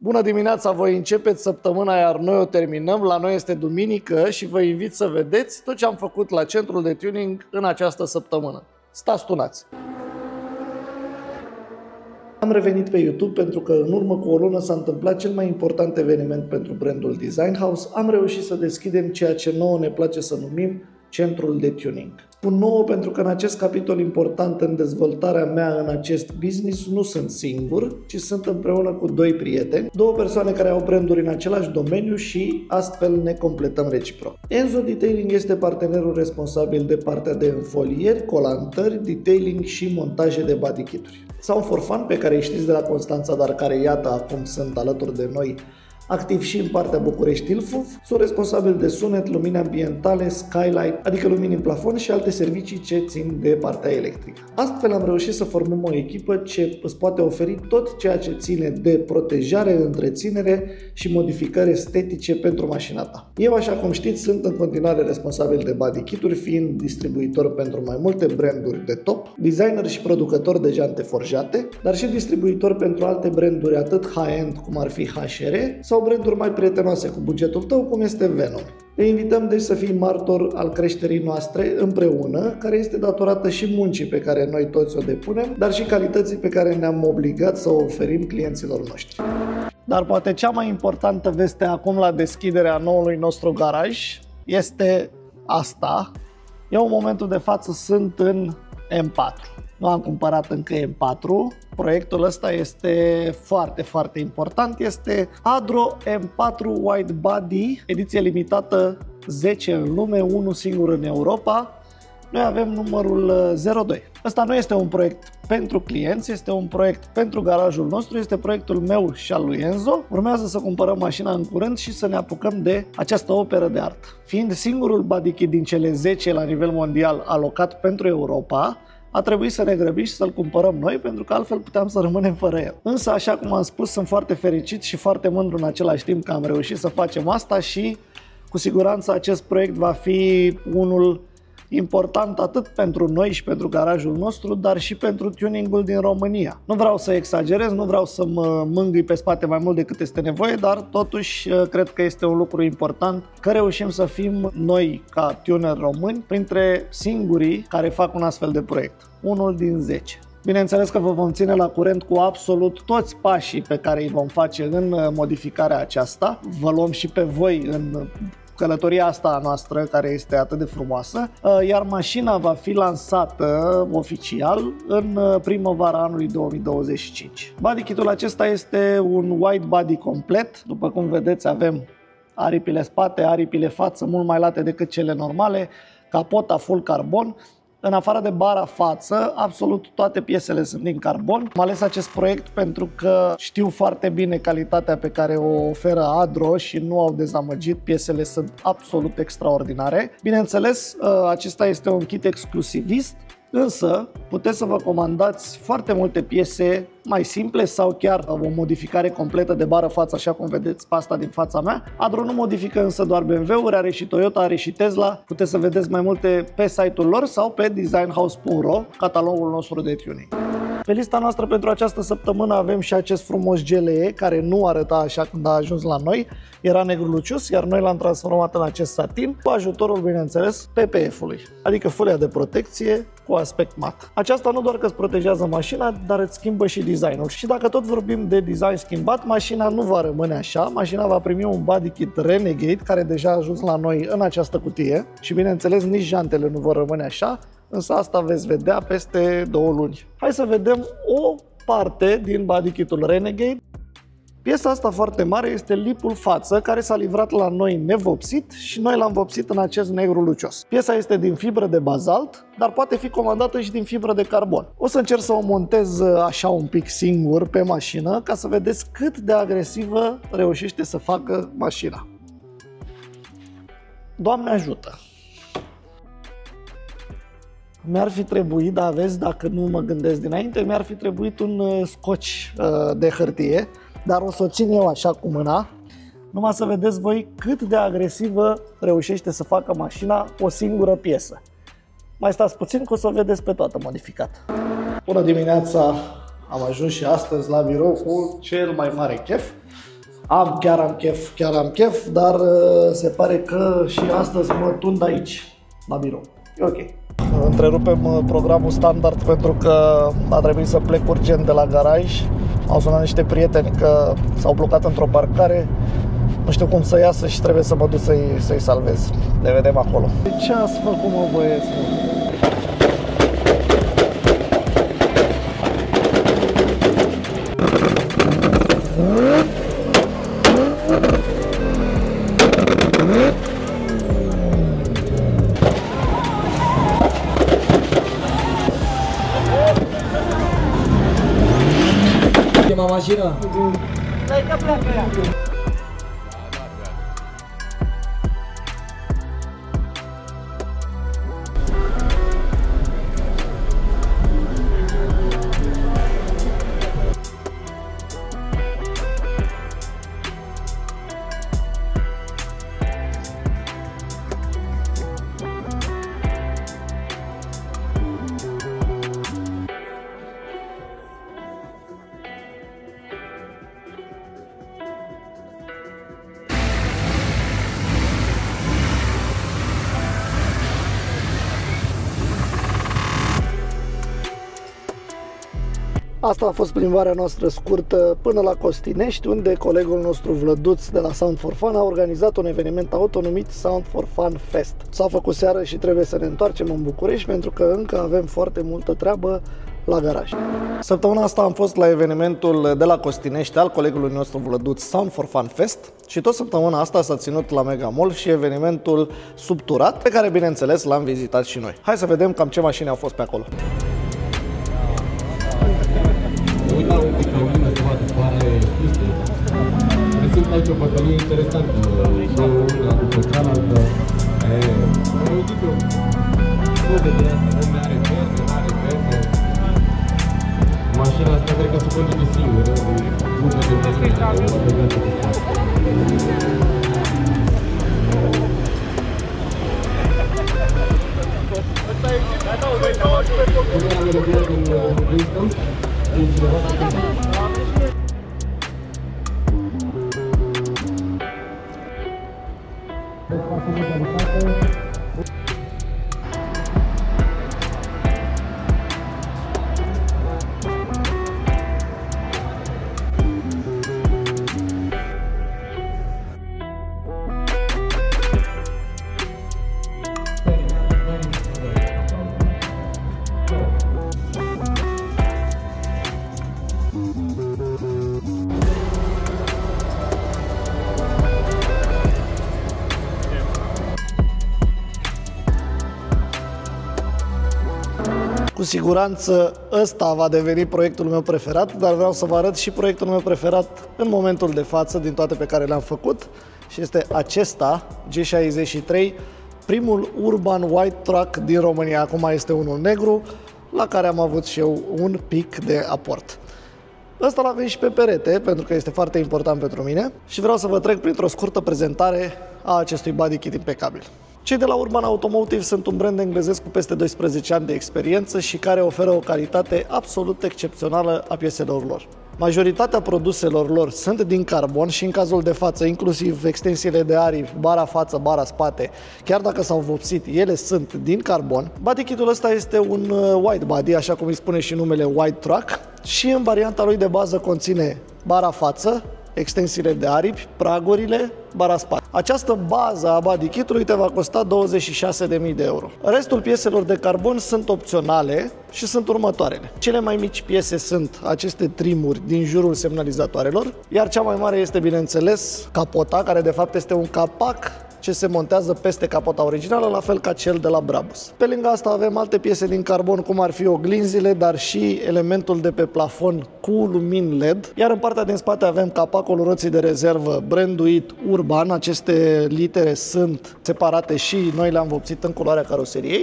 Bună dimineața, voi începeți săptămâna, iar noi o terminăm. La noi este duminică și vă invit să vedeți tot ce am făcut la centrul de tuning în această săptămână. Stați tunați! Am revenit pe YouTube pentru că în urmă cu o lună s-a întâmplat cel mai important eveniment pentru brandul Design House. Am reușit să deschidem ceea ce nouă ne place să numim centrul de tuning. Spun nouă pentru că în acest capitol important în dezvoltarea mea în acest business nu sunt singur, ci sunt împreună cu doi prieteni, două persoane care au branduri în același domeniu și astfel ne completăm reciproc. Enzo Detailing este partenerul responsabil de partea de înfolieri, colantări, detailing și montaje de body kit-uri. Sound for Fun, pe care îi știți de la Constanța, dar care iată acum sunt alături de noi, activ și în partea București Ilfov, sunt responsabil de sunet, lumini ambientale, skylight, adică lumini în plafon și alte servicii ce țin de partea electrică. Astfel am reușit să formăm o echipă ce îți poate oferi tot ceea ce ține de protejare, întreținere și modificări estetice pentru mașina ta. Eu, așa cum știți, sunt în continuare responsabil de body kit-uri, fiind distribuitor pentru mai multe branduri de top, designer și producător de jante forjate, dar și distribuitor pentru alte branduri atât high-end cum ar fi HR sau branduri mai prietenoase cu bugetul tău, cum este Venom. Te invităm deci să fii martor al creșterii noastre împreună, care este datorată și muncii pe care noi toți o depunem, dar și calității pe care ne-am obligat să o oferim clienților noștri. Dar poate cea mai importantă veste acum la deschiderea noului nostru garaj este asta. Eu în momentul de față sunt în M4. Nu am cumpărat încă M4. Proiectul ăsta este foarte important. Este Adro M4 Wide Body, ediție limitată 10 în lume, unul singur în Europa. Noi avem numărul 02. Ăsta nu este un proiect pentru clienți, este un proiect pentru garajul nostru, este proiectul meu și al lui Enzo. Urmează să cumpărăm mașina în curând și să ne apucăm de această operă de artă. Fiind singurul body kit din cele 10 la nivel mondial alocat pentru Europa, a trebuit să ne grăbim și să-l cumpărăm noi, pentru că altfel puteam să rămânem fără el. Însă, așa cum am spus, sunt foarte fericit și foarte mândru în același timp că am reușit să facem asta și cu siguranță acest proiect va fi unul important atât pentru noi și pentru garajul nostru, dar și pentru tuningul din România. Nu vreau să exagerez, nu vreau să mă mângâi pe spate mai mult decât este nevoie, dar totuși cred că este un lucru important că reușim să fim noi, ca tuneri români, printre singurii care fac un astfel de proiect. Unul din 10. Bineînțeles că vă vom ține la curent cu absolut toți pașii pe care îi vom face în modificarea aceasta. Vă luăm și pe voi în călătoria asta a noastră, care este atât de frumoasă, iar mașina va fi lansată oficial în primăvara anului 2025. Body kit-ul acesta este un wide body complet. După cum vedeți, avem aripile spate, aripile față mult mai late decât cele normale, capota full carbon. În afară de bara față, absolut toate piesele sunt din carbon. Am ales acest proiect pentru că știu foarte bine calitatea pe care o oferă Adro și nu au dezamăgit. Piesele sunt absolut extraordinare. Bineînțeles, acesta este un kit exclusivist, însă puteți să vă comandați foarte multe piese mai simple sau chiar o modificare completă de bară față, așa cum vedeți pe asta din fața mea. Adro nu modifică însă doar BMW-uri, are și Toyota, are și Tesla. Puteți să vedeți mai multe pe site-ul lor sau pe designhouse.ro, catalogul nostru de tuning. Pe lista noastră pentru această săptămână avem și acest frumos GLE, care nu arăta așa când a ajuns la noi. Era negru lucios, iar noi l-am transformat în acest satin, cu ajutorul, bineînțeles, PPF-ului, adică folia de protecție cu aspect mat. Aceasta nu doar că îți protejează mașina, dar îți schimbă și designul. Și dacă tot vorbim de design schimbat, mașina nu va rămâne așa. Mașina va primi un body kit Renegade, care deja a ajuns la noi în această cutie. Și bineînțeles, nici jantele nu vor rămâne așa, însă asta veți vedea peste 2 luni. Hai să vedem o parte din body kit-ul Renegade. Piesa asta foarte mare este lipul față, care s-a livrat la noi nevopsit și noi l-am vopsit în acest negru lucios. Piesa este din fibră de bazalt, dar poate fi comandată și din fibră de carbon. O să încerc să o montez așa un pic singur pe mașină, ca să vedeți cât de agresivă reușește să facă mașina. Doamne ajută! Mi-ar fi trebuit, dar vezi, dacă nu mă gândesc dinainte, mi-ar fi trebuit un scoci de hârtie, dar o să o țin eu așa cu mâna, numai să vedeți voi cât de agresivă reușește să facă mașina o singură piesă. Mai stați puțin că o să o vedeți pe toată modificată. Bună dimineața! Am ajuns și astăzi la birou cu cel mai mare chef. Chiar am chef, dar se pare că și astăzi mă tund aici, la birou. E ok. Întrerupem programul standard pentru că a trebuit să plec urgent de la garaj. Au sunat niște prieteni că s-au blocat într-o parcare. Nu știu cum să iasă și trebuie să mă duc să-i salvez. Ne vedem acolo. Ce ați făcut, mă, băieți? Chema mașina? Stai că pleacă ea. Asta a fost plimbarea noastră scurtă până la Costinești, unde colegul nostru Vlăduț de la Sound for Fun a organizat un eveniment auto numit Sound for Fun Fest. S-a făcut seară și trebuie să ne întoarcem în București pentru că încă avem foarte multă treabă la garaj. Săptămâna asta am fost la evenimentul de la Costinești al colegului nostru Vlăduț, Sound for Fun Fest, și tot săptămâna asta s-a ținut la Mega Mall și evenimentul Subturat, pe care bineînțeles l-am vizitat și noi. Hai să vedem cam ce mașini au fost pe acolo. Uita un pic la mine să vadă care este. Prezint aici o bătălie interesantă, una după cealaltă. Uite-o, poze de asta, unde are verde, are verde. Mașina asta cred că se conduce singură, nu vede de asta, o legată de asta. Cum era legată în Princeton? Cu siguranță ăsta va deveni proiectul meu preferat, dar vreau să vă arăt și proiectul meu preferat în momentul de față din toate pe care le-am făcut, și este acesta, G63, primul Urban White Truck din România. Acum este unul negru, la care am avut și eu un pic de aport. Ăsta l-avem și pe perete, pentru că este foarte important pentru mine și vreau să vă trec printr-o scurtă prezentare a acestui body kit impecabil. Cei de la Urban Automotive sunt un brand englezesc cu peste 12 ani de experiență și care oferă o calitate absolut excepțională a pieselor lor. Majoritatea produselor lor sunt din carbon și în cazul de față, inclusiv extensiile de aripi, bara față, bara spate, chiar dacă s-au vopsit, ele sunt din carbon. Body kit-ul ăsta este un white body, așa cum îi spune și numele White Truck, și în varianta lui de bază conține bara față, extensiile de aripi, pragurile, bara spate. Această bază a body kit-ului te va costa 26.000 de euro. Restul pieselor de carbon sunt opționale și sunt următoarele. Cele mai mici piese sunt aceste trimuri din jurul semnalizatoarelor, iar cea mai mare este, bineînțeles, capota, care de fapt este un capac ce se montează peste capota originală, la fel ca cel de la Brabus. Pe lângă asta avem alte piese din carbon, cum ar fi oglinzile, dar și elementul de pe plafon cu lumini LED. Iar în partea din spate avem capacul roții de rezervă branduit Urban. Aceste litere sunt separate și noi le-am vopsit în culoarea caroseriei.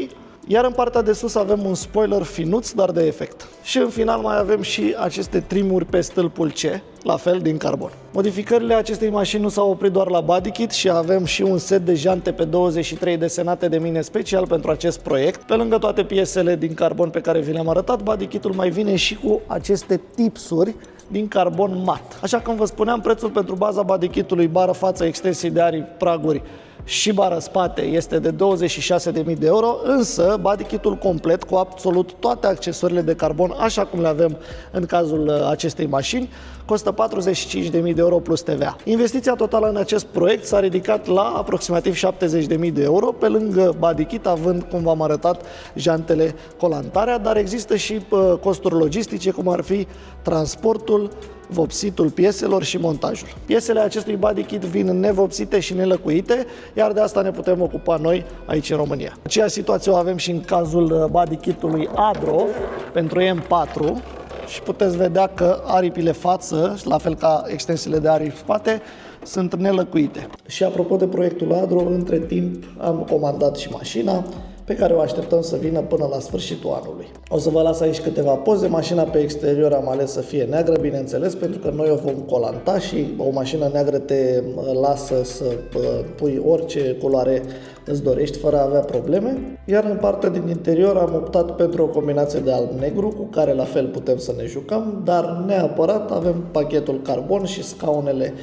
Iar în partea de sus avem un spoiler finuț, dar de efect. Și în final mai avem și aceste trimuri pe stâlpul C, la fel din carbon. Modificările acestei mașini nu s-au oprit doar la body kit și avem și un set de jante pe 23 desenate de mine special pentru acest proiect. Pe lângă toate piesele din carbon pe care vi le-am arătat, body kit-ul mai vine și cu aceste tipsuri din carbon mat. Așa cum vă spuneam, prețul pentru baza body kit-ului, bară față, extensii de aripi, praguri și bară spate este de 26.000 de euro, însă body kit-ul complet cu absolut toate accesorile de carbon, așa cum le avem în cazul acestei mașini, costă 45.000 de euro plus TVA. Investiția totală în acest proiect s-a ridicat la aproximativ 70.000 de euro, pe lângă body kit, având, cum v-am arătat, jantele, colantarea, dar există și costuri logistice, cum ar fi transportul, vopsitul pieselor și montajul. Piesele acestui body kit vin nevopsite și nelăcuite, iar de asta ne putem ocupa noi aici în România. Aceeași situație o avem și în cazul body kit-ului Adro pentru M4 și puteți vedea că aripile față, la fel ca extensiile de aripi spate, sunt nelăcuite. Și apropo de proiectul Adro, între timp am comandat și mașina, pe care o așteptăm să vină până la sfârșitul anului. O să vă las aici câteva poze. Mașina pe exterior am ales să fie neagră, bineînțeles, pentru că noi o vom colanta și o mașină neagră te lasă să pui orice culoare îți dorești fără a avea probleme. Iar în partea din interior am optat pentru o combinație de alb-negru, cu care la fel putem să ne jucăm, dar neapărat avem pachetul carbon și scaunele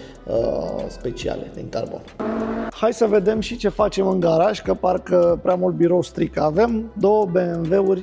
speciale din carbon. Hai să vedem și ce facem în garaj, că parcă prea mult birou strică. Avem două BMW-uri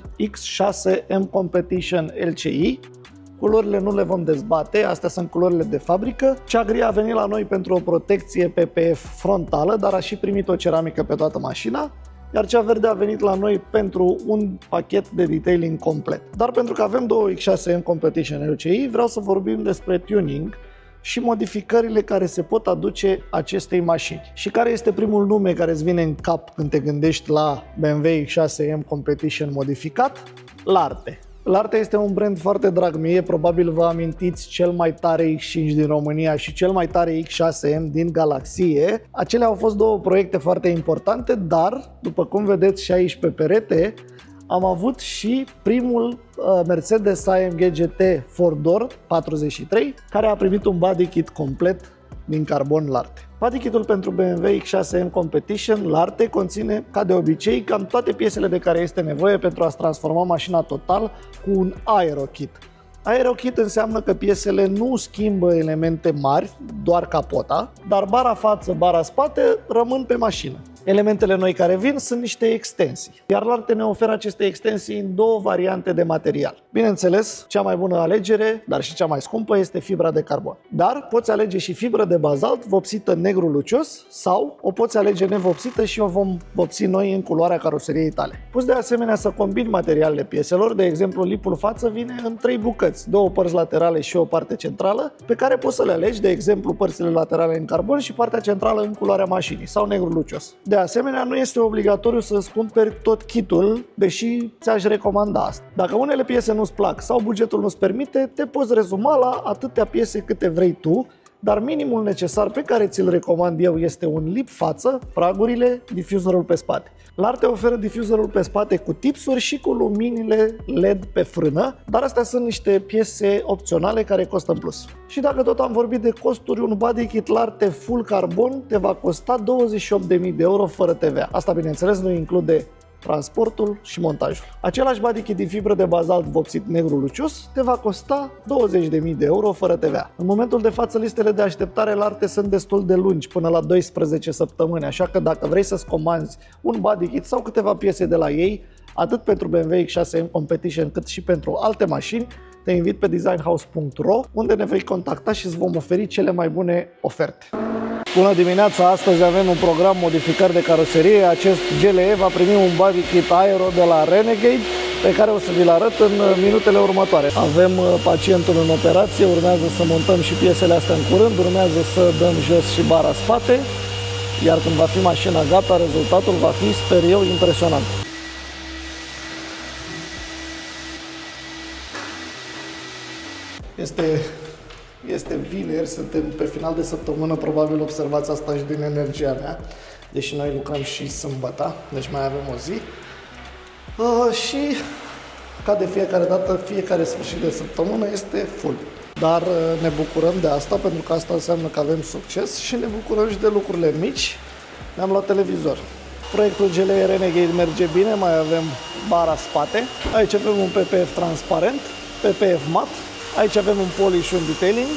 X6 M Competition LCI. Culorile nu le vom dezbate, astea sunt culorile de fabrică. Cea gri a venit la noi pentru o protecție PPF frontală, dar a și primit o ceramică pe toată mașina. Iar cea verde a venit la noi pentru un pachet de detailing complet. Dar pentru că avem două X6 M Competition LCI, vreau să vorbim despre tuning și modificările care se pot aduce acestei mașini. Și care este primul nume care îți vine în cap când te gândești la BMW X6 M Competition modificat? Larte. Larte este un brand foarte drag mie, probabil vă amintiți cel mai tare X5 din România și cel mai tare X6M din galaxie. Acelea au fost două proiecte foarte importante, dar, după cum vedeți și aici pe perete, am avut și primul Mercedes AMG GT 4Door 43, care a primit un body kit complet din carbon Larte. Body kitul pentru BMW X6M Competition Larte conține, ca de obicei, cam toate piesele de care este nevoie pentru a-ți transforma mașina total cu un aerokit. Aerokit înseamnă că piesele nu schimbă elemente mari, doar capota, dar bara față, bara spate rămân pe mașină. Elementele noi care vin sunt niște extensii, iar Larte ne oferă aceste extensii în două variante de material. Bineînțeles, cea mai bună alegere, dar și cea mai scumpă, este fibra de carbon. Dar poți alege și fibră de bazalt vopsită negru lucios sau o poți alege nevopsită și o vom vopsi noi în culoarea caroseriei tale. Poți de asemenea să combini materialele pieselor, de exemplu lipul față vine în 3 bucăți, 2 părți laterale și o parte centrală, pe care poți să le alegi, de exemplu părțile laterale în carbon și partea centrală în culoarea mașinii sau negru lucios. De asemenea, nu este obligatoriu să-ți cumperi tot kitul, deși ți-aș recomanda asta. Dacă unele piese nu-ți plac sau bugetul nu-ți permite, te poți rezuma la atâtea piese câte vrei tu, dar minimul necesar pe care ți-l recomand eu este un lip față, pragurile, difuzorul pe spate. Larte oferă difuzorul pe spate cu tipsuri și cu luminile LED pe frână, dar astea sunt niște piese opționale care costă în plus. Și dacă tot am vorbit de costuri, un body kit Larte full carbon te va costa 28.000 de euro fără TVA. Asta, bineînțeles, nu include transportul și montajul. Același body kit din fibră de bazalt vopsit negru lucios te va costa 20.000 de euro fără TVA. În momentul de față, listele de așteptare Larte sunt destul de lungi, până la 12 săptămâni, așa că dacă vrei să-ți comanzi un body kit sau câteva piese de la ei, atât pentru BMW X6M Competition cât și pentru alte mașini, te invit pe designhouse.ro, unde ne vei contacta și îți vom oferi cele mai bune oferte. Bună dimineața! Astăzi avem un program modificări de caroserie. Acest GLE va primi un body kit aero de la Renegade, pe care o să vi-l arăt în minutele următoare. Avem pacientul în operație, urmează să montăm și piesele astea în curând, urmează să dăm jos și bara spate, iar când va fi mașina gata, rezultatul va fi, sper eu, impresionant. Este vineri, suntem pe final de săptămână, probabil observați asta și din energia mea, deși noi lucrăm și sâmbătă, deci mai avem o zi. Și ca de fiecare dată, fiecare sfârșit de săptămână este full. Dar ne bucurăm de asta, pentru că asta înseamnă că avem succes și ne bucurăm și de lucrurile mici. Ne-am luat televizor. Proiectul GLE Renegade merge bine, mai avem bara spate. Aici avem un PPF transparent, PPF mat. Aici avem un polish și un detailing.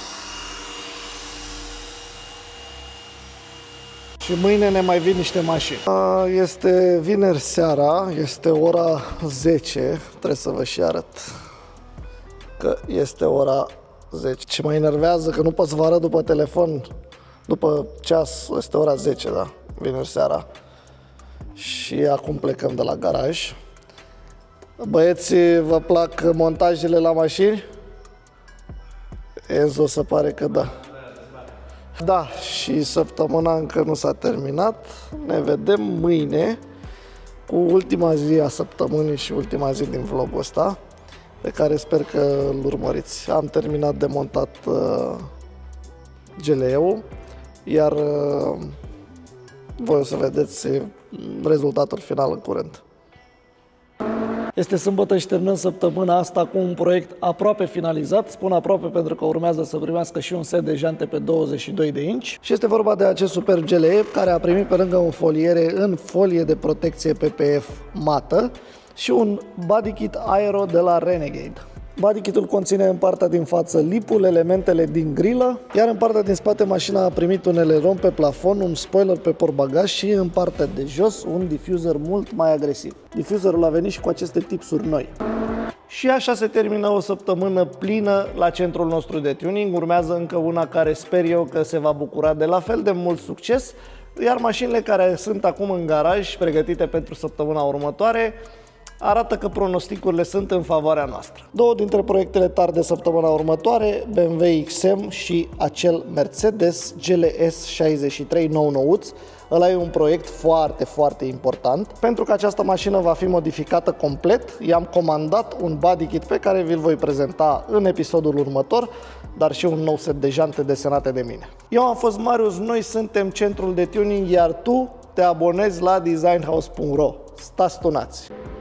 Și mâine ne mai vin niște mașini. Este vineri seara, este ora 10. Trebuie să vă și arăt că este ora 10. Ce mă enervează că nu pot să vă arăt după telefon, după ceas, este ora 10, da, vineri seara. Și acum plecăm de la garaj. Băieții, vă plac montajele la mașini? Enzo se pare că da. Da, și săptămâna încă nu s-a terminat. Ne vedem mâine cu ultima zi a săptămânii și ultima zi din vlogul ăsta, pe care sper că îl urmăriți. Am terminat de montat GLE-ul, iar voi o să vedeți rezultatul final în curând. Este sâmbătă și terminăm săptămâna asta cu un proiect aproape finalizat. Spun aproape pentru că urmează să primească și un set de jante pe 22 de inch. Și este vorba de acest Superb GLE, care a primit pe lângă un foliere în folie de protecție PPF mată și un body kit aero de la Renegade. Body kit-ul conține în partea din față lipul, elementele din grilă, iar în partea din spate mașina a primit un eleron pe plafon, un spoiler pe portbagaj și în partea de jos un diffuser mult mai agresiv. Diffuserul a venit și cu aceste tipsuri noi. Și așa se termină o săptămână plină la centrul nostru de tuning. Urmează încă una care sper eu că se va bucura de la fel de mult succes, iar mașinile care sunt acum în garaj, pregătite pentru săptămâna următoare, arată că pronosticurile sunt în favoarea noastră. Două dintre proiectele tari de săptămâna următoare, BMW XM și acel Mercedes GLS 63 nou-nouț. Ăla e un proiect foarte, foarte important, pentru că această mașină va fi modificată complet. I-am comandat un body kit pe care vi-l voi prezenta în episodul următor, dar și un nou set de jante desenate de mine. Eu am fost Marius, noi suntem Centrul de Tuning, iar tu te abonezi la designhouse.ro. Stați tunați!